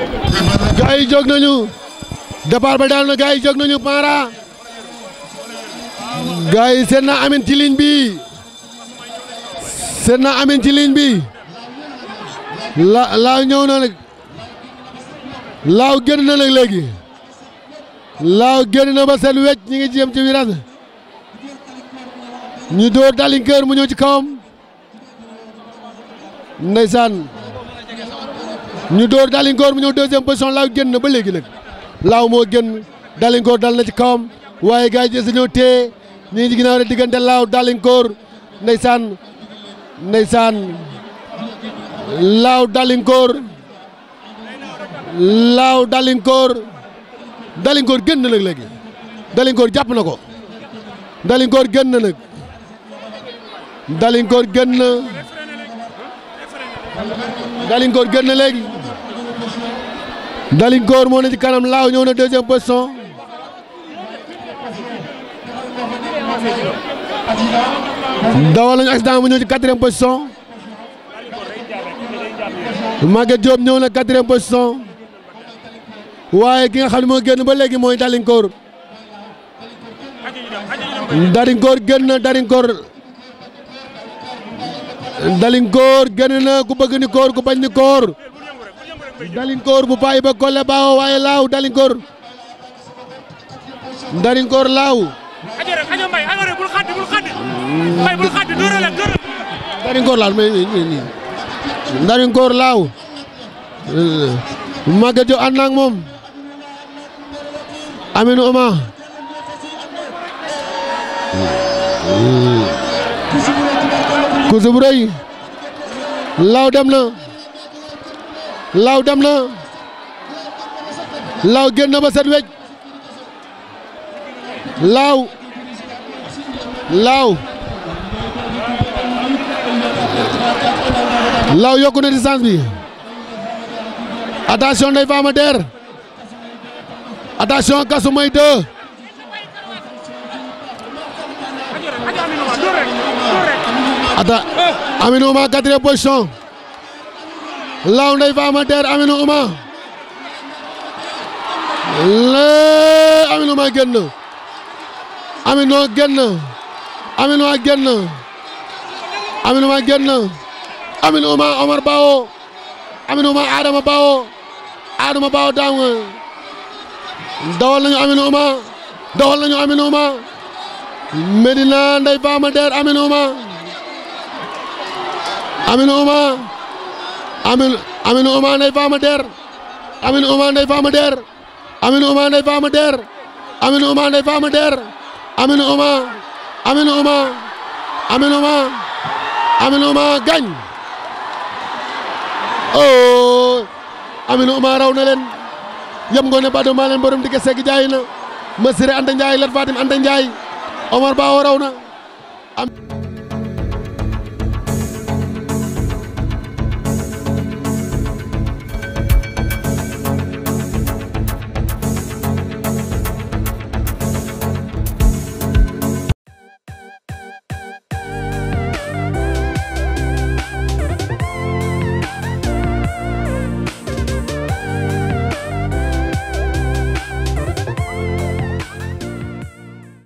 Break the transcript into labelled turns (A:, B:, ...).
A: gars yi jóg nañu départ ba daal na gars yi jóg nañu Mara gars yi seen na amin ci ligne bi seen na amin ci ligne bi laaw ñëw na nag laaw génn na nag léegi laaw génn na ba seen wecc ñi ngi jéem ci virage ñu door dalinkeer mu ñëw ci kawam ndeysaan ñu door dalinkoor mu ñëw deuxième position laaw génn na ba léegi nag laaw moo génn dalinkoor dal na ci kawam waaye gars yi dañoo téye ñu ngi ci ginnaaw rek diggante laaw dalinkoor ndeysaan ndeysaan laaw dalinkoor dalinkoor génn na nag léegi dalinkoor jàpp na ko dalinkoor génn na nag dalinkoor génn na dalinkoor génn na léegi dalinkoor moo ne ci kanam laaw ñëw na deuxième position dawal nañu accident mu ñëw ci quatrième position Maguette Diop ñëw na quatrième position waaye ki nga xam ne moo génn ba léegi mooy dalinkoor dalinkoor génn na dalinkoor génn na ku bëgg ni koor ku bañ ni koor dalinkoor bu bàyyi ba kolle baawo waaye laaw dalinkoor laaw dalinkoor laaw dalinkoor laaw Maguette Diop ànd ak moom Aminou Oma course bu rëy laaw dem na laaw génn na ba set wecc laaw yokku na distance bi attention Ndeye Fama Der attention Kasu May 2 Aminou Oma quatrième position laaw Ndeye Fama Der Aminou Oma Aminou Oma génn Aminou génn Aminou Oma Omar Bawo Aminou Oma Adama Bawo daaw dawal nañu Aminou Oma Medina Ndeye Fama Der Aminou Oma Ndeye Fama Der Aminou Oma Ndeye Fama Der gañ oh Aminou Oma raw na leen yam ngoone bado maa leen borom digge segg jaay na Masire Anta Ndiaye Lat Fatim Anta Ndiaye Omar Ba raw na